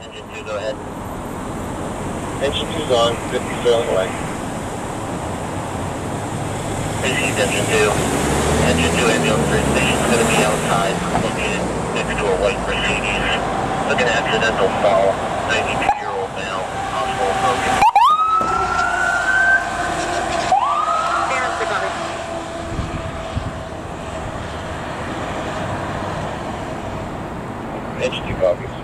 Engine 2, go ahead. Engine 2's on, 50 sailing away. Received engine 2. Engine 2 ambulance station is going to be outside, located next to a white Mercedes. Looking at accidental fall, 92-year-old male, hospital broken. Engine 2 copies.